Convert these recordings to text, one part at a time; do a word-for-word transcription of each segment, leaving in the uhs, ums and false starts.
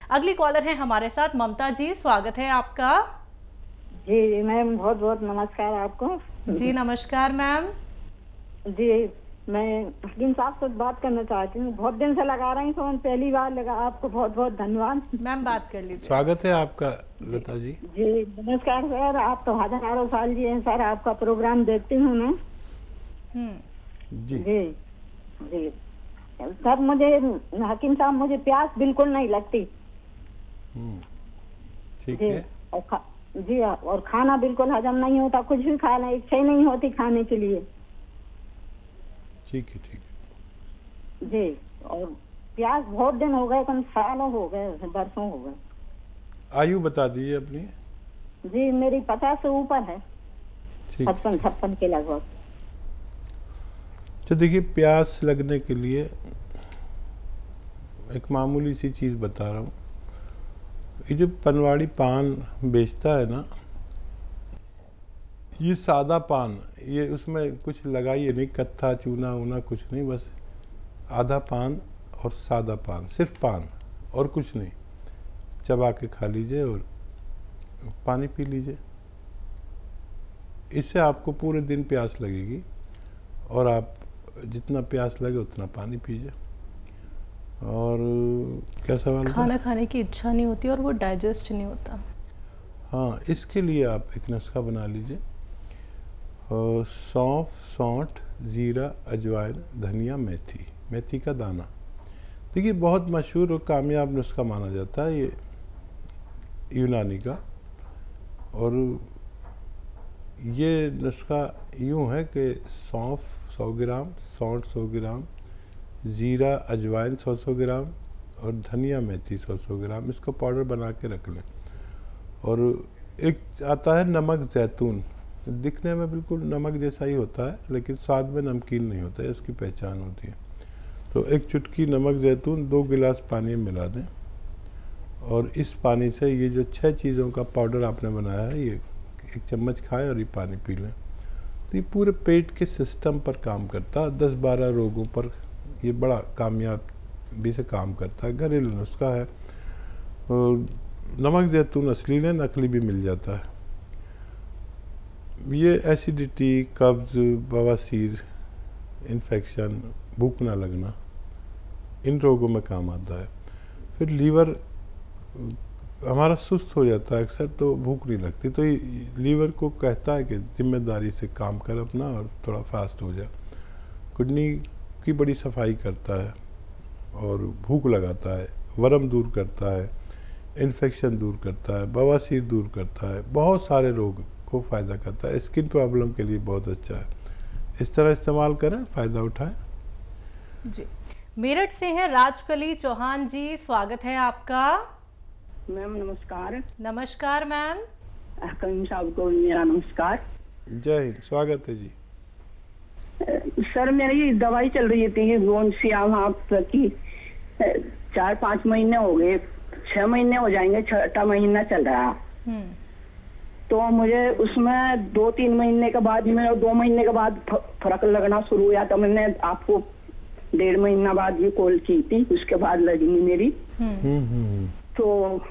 अगली कॉलर है हमारे साथ ममता जी, स्वागत है आपका। जी मैम, बहुत बहुत नमस्कार आपको। जी नमस्कार मैम। जी मैं हकीम साहब से बात करना चाहती हूँ, बहुत दिन से लगा रही हूँ, पहली बार लगा। आपको बहुत बहुत धन्यवाद। मैम बात कर लीजिए। स्वागत है आपका लता जी। जी नमस्कार सर, आप तो हजारों साल जी हैं सर, आपका प्रोग्राम देखती हूँ मैं। जी जी जी सर, मुझे हकीम साहब मुझे प्यास बिल्कुल नहीं लगती। ठीक जी, है। और खा, जी और खाना बिल्कुल हजम नहीं होता, कुछ भी खाना इच्छा ही नहीं होती खाने के लिए। ठीक है ठीक है जी, और प्यास बहुत दिन हो गए, कम सालों हो गए, बरसों हो गए। आयु बता दीजिए अपनी। जी मेरी पचास से ऊपर है, ठीक छप्पन छप्पन के लगभग। तो देखिए, प्यास लगने के लिए एक मामूली सी चीज़ बता रहा हूँ। ये जो पनवाड़ी पान बेचता है ना, ये सादा पान, ये उसमें कुछ लगाइए नहीं, कत्था चूना वूना कुछ नहीं, बस आधा पान और सादा पान, सिर्फ पान और कुछ नहीं, चबा के खा लीजिए और पानी पी लीजिए। इससे आपको पूरे दिन प्यास लगेगी और आप जितना प्यास लगे उतना पानी पीजिए। और क्या सवाल? खाना खाने की इच्छा नहीं होती और वो डाइजेस्ट नहीं होता। हाँ, इसके लिए आप एक नुस्खा बना लीजिए। सौंफ, सौंठ, ज़ीरा, अजवाइन, धनिया, मेथी, मेथी का दाना। देखिए बहुत मशहूर और कामयाब नुस्खा माना जाता है ये यूनानी का। और ये नुस्खा यूँ है कि सौंफ सौ ग्राम, सौंठ सौ ग्राम, ज़ीरा अजवाइन सौ सौ ग्राम और धनिया मेथी सौ सौ ग्राम, इसको पाउडर बना के रख लें। और एक आता है नमक जैतून, दिखने में बिल्कुल नमक जैसा ही होता है लेकिन स्वाद में नमकीन नहीं होता है, इसकी पहचान होती है। तो एक चुटकी नमक जैतून दो गिलास पानी में मिला दें और इस पानी से ये जो छह चीज़ों का पाउडर आपने बनाया है ये एक चम्मच खाएं और ये पानी पी लें। तो ये पूरे पेट के सिस्टम पर काम करता है, दस बारह रोगों पर ये बड़ा कामयाबी से काम करता है। घरेलू नुस्खा है। और नमक जैतून असली लें, नकली भी मिल जाता है। ये एसिडिटी, कब्ज़, बवासीर, इन्फेक्शन, भूख ना लगना, इन रोगों में काम आता है। फिर लीवर हमारा सुस्त हो जाता है अक्सर, तो भूख नहीं लगती, तो ये लीवर को कहता है कि जिम्मेदारी से काम कर अपना और थोड़ा फास्ट हो जा। किडनी की बड़ी सफाई करता है और भूख लगाता है, वरम दूर करता है, इन्फेक्शन दूर करता है, बवासीर दूर करता है, बहुत सारे रोग को फ़ायदा करता है। स्किन प्रॉब्लम के लिए बहुत अच्छा है। इस तरह इस्तेमाल करें, फ़ायदा उठाएं। जी, मेरठ से हैं राजकली चौहान जी, स्वागत है आपका। मैम नमस्कार। नमस्कार मैम। हकीम साहब को मेरा नमस्कार। जय हिंद, स्वागत है जी। सर मेरी दवाई चल रही थी गोंसियाम की, चार पाँच महीने हो गए, छह महीने हो जाएंगे, छठा महीना चल रहा। तो मुझे उसमें दो तीन महीने के बाद में दो महीने के बाद फर्क लगना शुरू हुआ। तो मैंने आपको डेढ़ महीना बाद ये कॉल की थी, उसके बाद लगी मेरी। तो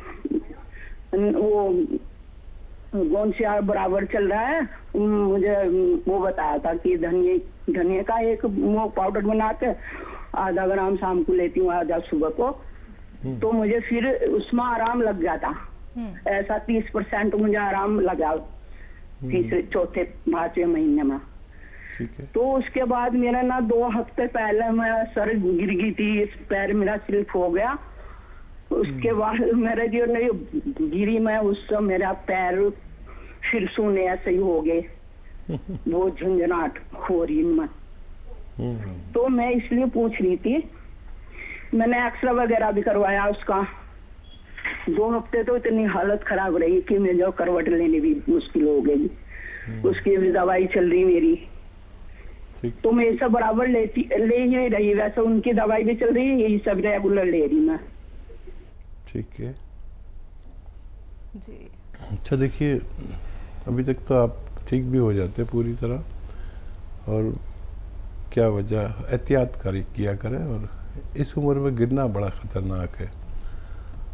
वो गोंसिया बराबर चल रहा है। मुझे वो बताया था कि धनिया धनिया का एक वो पाउडर बना के आधा ग्राम शाम को लेती हूँ, आधा सुबह को, तो मुझे फिर उसमें आराम लग जाता। ऐसा तीस परसेंट मुझे आराम लगा तीसरे चौथे पांचवें महीने में। तो उसके बाद मेरा ना दो हफ्ते पहले मैं सर गिर गई थी, इस पैर मेरा स्लिप हो गया। उसके बाद मेरे जो नहीं गिरी मैं, उससे मेरा पैर फिर सुने ऐसे ही हो गए, वो झंझनाट हो रही में। तो मैं इसलिए पूछ रही थी, मैंने एक्सरे वगैरह भी करवाया उसका। दो हफ्ते तो इतनी हालत खराब रही कि मैं जो करवट लेने भी मुश्किल हो गई। उसकी भी दवाई चल रही मेरी, तो मैं सब बराबर लेती ले ही रही। वैसे उनकी दवाई भी चल रही है, यही सब रेगुलर ले रही मैं। ठीक है जी। अच्छा देखिए, अभी तक तो आप ठीक भी हो जाते पूरी तरह, और क्या वजह, एहतियात किया करें। और इस उम्र में गिरना बड़ा ख़तरनाक है।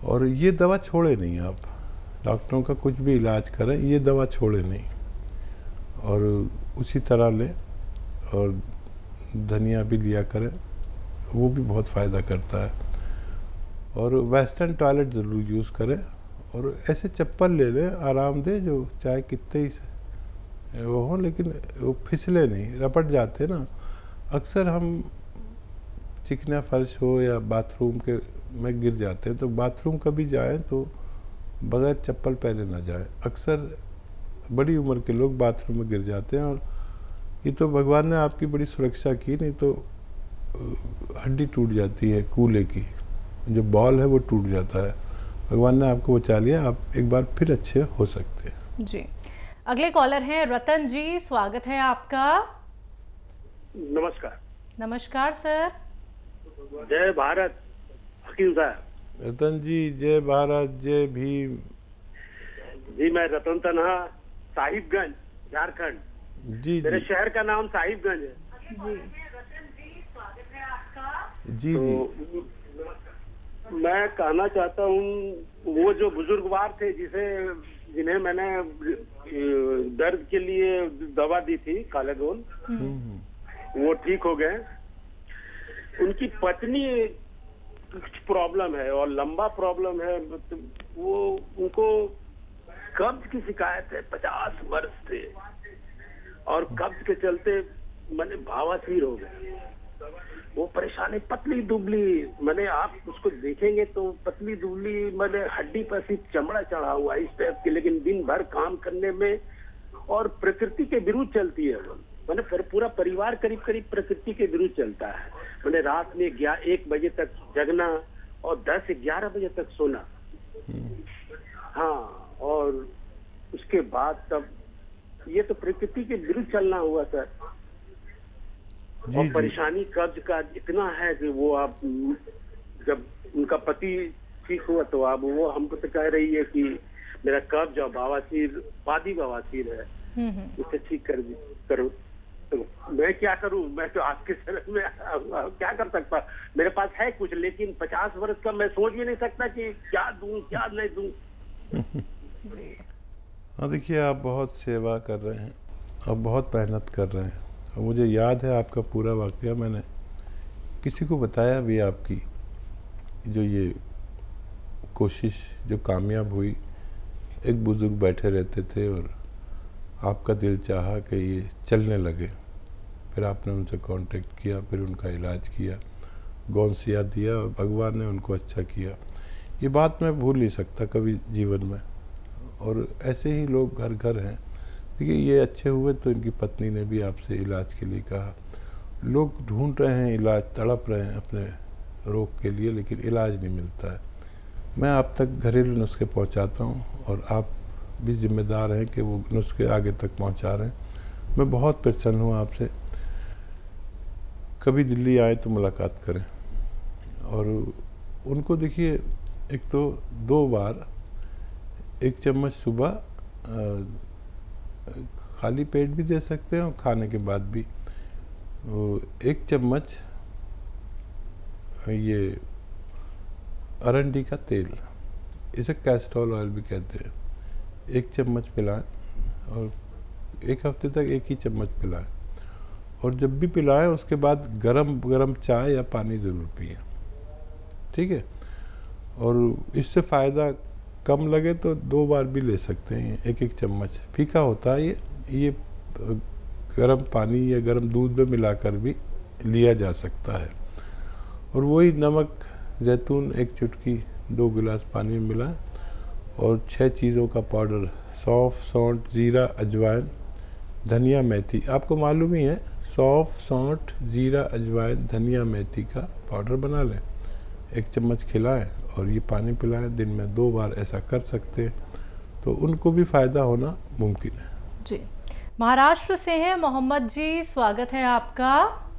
और ये दवा छोड़े नहीं आप, डॉक्टरों का कुछ भी इलाज करें ये दवा छोड़े नहीं, और उसी तरह लें। और धनिया भी लिया करें, वो भी बहुत फ़ायदा करता है। और वेस्टर्न टॉयलेट ज़रूर यूज़ करें, और ऐसे चप्पल ले लें आरामदेह जो चाहे कितने ही वो हो लेकिन वो फिसले नहीं, रपट जाते ना। अक्सर हम चिकना फर्श हो या बाथरूम के में गिर जाते हैं, तो बाथरूम कभी जाएं तो बगैर चप्पल पहने ना जाएं। अक्सर बड़ी उम्र के लोग बाथरूम में गिर जाते हैं, और ये तो भगवान ने आपकी बड़ी सुरक्षा की, नहीं तो हड्डी टूट जाती है, कूल्हे की जो बॉल है वो टूट जाता है। भगवान ने आपको बचा लिया, आप एक बार फिर अच्छे हो सकते हैं। जी, अगले कॉलर हैं रतन जी, स्वागत है आपका। नमस्कार। नमस्कार सर। जय भारत हकीम साहब। रतन जी जय भारत, जय भीम। जी मैं रतन तनहा, साहिबगंज, झारखंड। जी मेरे जी शहर का नाम साहिबगंज है। जी जी तो जी मैं कहना चाहता हूँ, वो जो बुजुर्गवार थे जिसे जिन्हें मैंने दर्द के लिए दवा दी थी कालेगोल, वो ठीक हो गए। उनकी पत्नी कुछ प्रॉब्लम है और लंबा प्रॉब्लम है, वो उनको कब्ज की शिकायत है, पचास वर्ष से, और कब्ज के चलते मैंने भावासीर हो गए। वो परेशानी, पतली दुबली, मैंने आप उसको देखेंगे तो पतली दुबली, मैंने हड्डी पर सिर्फ चमड़ा चढ़ा हुआ इस टाइप की, लेकिन दिन भर काम करने में और प्रकृति के विरुद्ध चलती है। मैंने पूरा परिवार करीब करीब प्रकृति के विरुद्ध चलता है। मैंने रात में एक बजे तक जगना और दस ग्यारह बजे तक सोना। हाँ, और उसके बाद तब ये तो प्रकृति के विरुद्ध चलना हुआ सर। जी, और जी। परेशानी कब्ज का इतना है कि वो आप जब उनका पति ठीक हुआ तो अब वो हमको तो कह रही है कि मेरा कब्ज और बवासीर, पादी बवासीर है, उसे ठीक कर करो। तो मैं क्या करूं? मैं तो आपके शरण में क्या कर सकता? मेरे पास है कुछ, लेकिन पचास वर्ष का मैं सोच भी नहीं सकता कि क्या दूं क्या नहीं दूं। हाँ देखिए, आप बहुत सेवा कर रहे हैं और बहुत मेहनत कर रहे हैं, और मुझे याद है आपका पूरा वाकया। मैंने किसी को बताया भी आपकी जो ये कोशिश जो कामयाब हुई। एक बुजुर्ग बैठे रहते थे और आपका दिल चाहा कि ये चलने लगे, फिर आपने उनसे कांटेक्ट किया, फिर उनका इलाज किया, गौनसिया दिया और भगवान ने उनको अच्छा किया। ये बात मैं भूल नहीं सकता कभी जीवन में। और ऐसे ही लोग घर घर हैं। देखिए, ये अच्छे हुए तो इनकी पत्नी ने भी आपसे इलाज के लिए कहा। लोग ढूंढ रहे हैं इलाज, तड़प रहे हैं अपने रोग के लिए, लेकिन इलाज नहीं मिलता है। मैं आप तक घरेलू नुस्खे पहुंचाता हूं, और आप भी जिम्मेदार हैं कि वो नुस्खे आगे तक पहुंचा रहे हैं। मैं बहुत प्रसन्न हूं आपसे। कभी दिल्ली आए तो मुलाकात करें। और उनको देखिए, एक तो दो बार एक चम्मच सुबह खाली पेट भी दे सकते हैं और खाने के बाद भी एक चम्मच ये अरंडी का तेल, इसे कैस्ट्रोल ऑयल भी कहते हैं, एक चम्मच पिलाएं, और एक हफ्ते तक एक ही चम्मच पिलाएं। और जब भी पिलाएं उसके बाद गरम गरम चाय या पानी ज़रूर पिए, ठीक है। और इससे फ़ायदा कम लगे तो दो बार भी ले सकते हैं, एक एक चम्मच। फीका होता है ये ये गरम पानी या गरम दूध में मिलाकर भी लिया जा सकता है। और वही नमक, जैतून एक चुटकी दो गिलास पानी में मिलाएं, और छह चीज़ों का पाउडर, सौंफ, सौंठ, जीरा, अजवाइन, धनिया, मेथी। आपको मालूम ही है, सौंफ, सौंठ, जीरा, अजवाइन, धनिया, मेथी का पाउडर बना लें, एक चम्मच खिलाएं और ये पानी पिलाएं। दिन में दो बार ऐसा कर सकते हैं, तो उनको भी फ़ायदा होना मुमकिन है। जी, महाराष्ट्र से हैं मोहम्मद जी, स्वागत है आपका।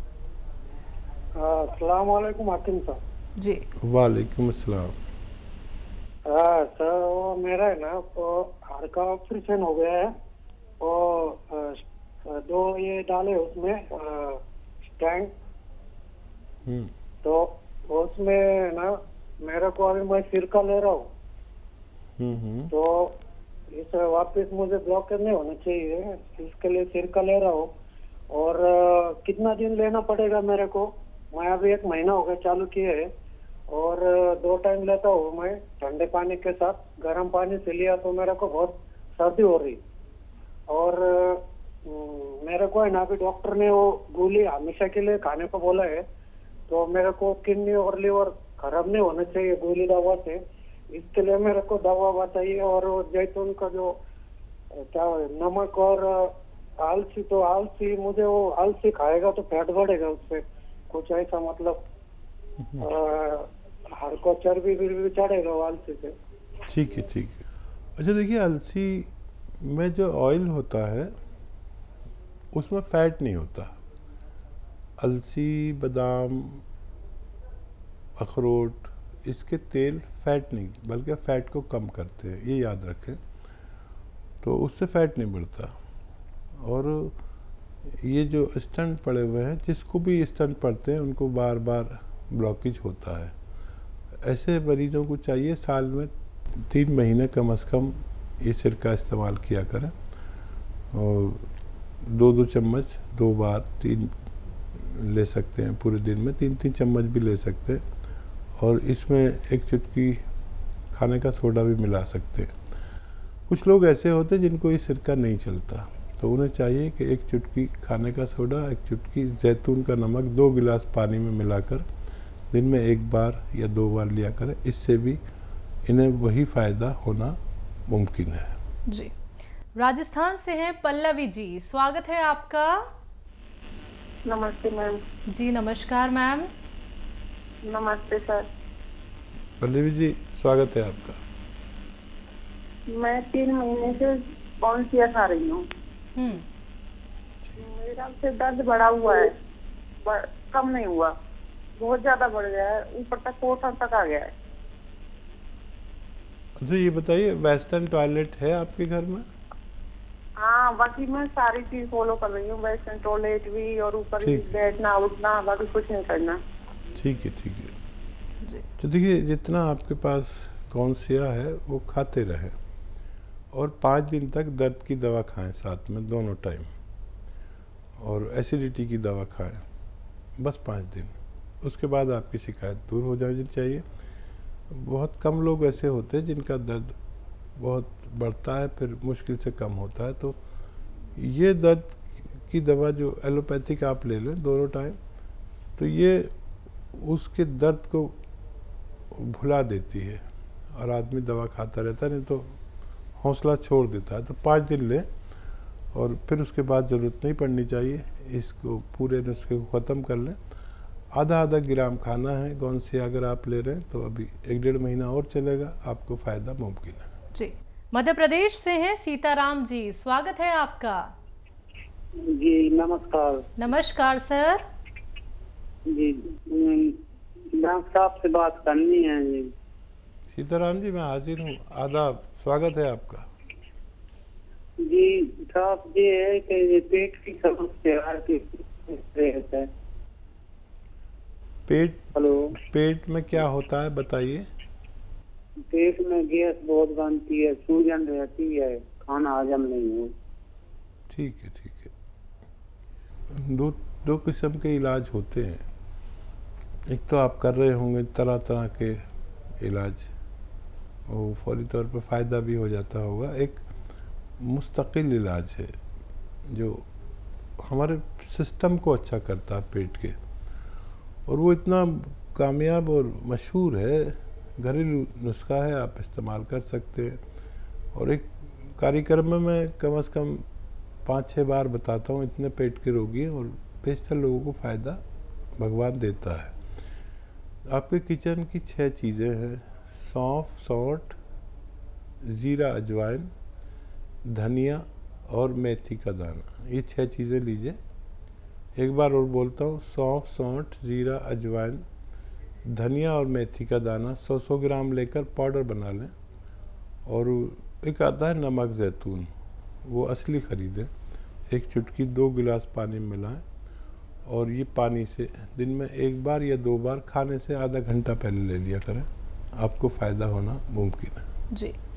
अस्सलाम वालेकुम हाकिम साहब। जी वालेकुम अस्सलाम। हाँ सर, वो मेरा है ना, वो हार्ट का ऑपरेशन हो गया है, और दो ये डाले उसमें स्टैंड, तो उसमें ना मेरे को अभी मैं सिरका ले रहा हूँ, हम्म हम्म तो इस वापस मुझे ब्लॉकेज नहीं होना चाहिए, इसके लिए सिरका ले रहा हूँ। और अ, कितना दिन लेना पड़ेगा मेरे को? मैं अभी एक महीना हो गया चालू किए है, और अ, दो टाइम लेता हूँ मैं ठंडे पानी के साथ। गर्म पानी से लिया तो मेरे को बहुत सर्दी हो रही, और अ, मेरे को है ना अभी डॉक्टर ने वो गोली हमेशा के लिए खाने को बोला है, तो मेरे को किडनी और लीवर खराब नहीं होना चाहिए गोली दवा से, इसके लिए मेरे को दवा बताइए। और वो जैतून का जो अ, क्या है, नमक और अ, आलसी, तो आलसी मुझे वो आलसी खाएगा तो फैट बढ़ेगा उससे, कुछ ऐसा मतलब अ, हाड़ को चर्बी भी चढ़ेगा वो आलसी से। ठीक है ठीक है। अच्छा देखिए, अलसी में जो ऑयल होता है उसमें फैट नहीं होता। अलसी, बादाम, अखरोट, इसके तेल फैट नहीं बल्कि फैट को कम करते हैं, ये याद रखें। तो उससे फैट नहीं बढ़ता। और ये जो स्टंट पड़े हुए हैं, जिसको भी स्टंट पड़ते हैं उनको बार बार ब्लॉकेज होता है। ऐसे मरीजों को चाहिए साल में तीन महीने कम से कम ये सिरका इस्तेमाल किया करें, और दो दो चम्मच दो बार तीन ले सकते हैं पूरे दिन में, तीन तीन चम्मच भी ले सकते हैं। और इसमें एक चुटकी खाने का सोडा भी मिला सकते हैं। कुछ लोग ऐसे होते हैं जिनको ये सिरका नहीं चलता, तो उन्हें चाहिए कि एक चुटकी खाने का सोडा, एक चुटकी जैतून का नमक दो गिलास पानी में मिलाकर दिन में एक बार या दो बार लिया करें। इससे भी इन्हें वही फ़ायदा होना मुमकिन है। जी, राजस्थान से हैं पल्लवी जी, स्वागत है आपका। नमस्ते मैम। जी नमस्कार मैम। नमस्ते सर। पल्लवी जी, स्वागत है आपका। मैं तीन महीने से कौनसिया खा रही हूँ। हम्म मेरा से दर्द बढ़ा हुआ है, ब- कम नहीं हुआ, बहुत ज्यादा बढ़ गया है, ऊपर तक कोठर तक आ गया है। अच्छा ये बताइए, वेस्टर्न टॉयलेट है आपके घर में? हाँ, बाकी मैं सारी चीज फॉलो कर रही हूँ, वेस्टर्न टॉयलेट भी, और ऊपर भी ठीक। बैठना उठना, बाकी कुछ नहीं करना। ठीक है ठीक है। जी तो देखिए, जितना आपके पास कौनसिया है वो खाते रहें, और पाँच दिन तक दर्द की दवा खाएं साथ में दोनों टाइम, और एसिडिटी की दवा खाएं बस पाँच दिन। उसके बाद आपकी शिकायत दूर हो जानी चाहिए। बहुत कम लोग ऐसे होते हैं जिनका दर्द बहुत बढ़ता है फिर मुश्किल से कम होता है। तो ये दर्द की दवा जो एलोपैथिक आप ले लें दोनों टाइम, तो ये उसके दर्द को भुला देती है, और आदमी दवा खाता रहता है, नहीं तो हौसला छोड़ देता है। तो पाँच दिन लें, और फिर उसके बाद ज़रूरत नहीं पड़नी चाहिए। इसको पूरे नुस्खे को ख़त्म कर लें। आधा आधा ग्राम खाना है कौन से, अगर आप ले रहे हैं तो अभी एक डेढ़ महीना और चलेगा, आपको फ़ायदा मुमकिन है। जी, मध्य प्रदेश से हैं सीताराम जी, स्वागत है आपका। जी नमस्कार। नमस्कार सर। जी डॉक्टर साहब से बात करनी है जी। सीताराम जी, मैं हाजिर हूँ, आदाब, स्वागत है आपका। जी साहब, ये है कि ये पेट की समस्या है। पेट हेलो, पेट में क्या होता है बताइए। पेट में गैस बहुत बनती है, सूजन रहती है, खाना हजम नहीं हो। ठीक है ठीक है। दो दो किस्म के इलाज होते हैं। एक तो आप कर रहे होंगे तरह तरह के इलाज, वो फौरी तौर पर फ़ायदा भी हो जाता होगा। एक मुस्तकिल इलाज है जो हमारे सिस्टम को अच्छा करता है पेट के, और वो इतना कामयाब और मशहूर है, घरेलू नुस्खा है, आप इस्तेमाल कर सकते हैं। और एक कार्यक्रम में मैं कम से कम पाँच छः बार बताता हूँ, इतने पेट के रोगी हैं, और बेशतर लोगों को फ़ायदा भगवान देता है। आपके किचन की छह चीज़ें हैं: सौंफ, सौंठ, ज़ीरा, अजवाइन, धनिया और मेथी का दाना। ये छह चीज़ें लीजिए। एक बार और बोलता हूँ, सौंफ, सौंठ, ज़ीरा, अजवाइन, धनिया और मेथी का दाना सौ सौ ग्राम लेकर पाउडर बना लें। और एक आता है नमक जैतून, वो असली ख़रीदें। एक चुटकी दो गिलास पानी में मिलाएं, और ये पानी से दिन में एक बार या दो बार खाने से आधा घंटा पहले ले लिया करें। आपको फ़ायदा होना मुमकिन है। जी।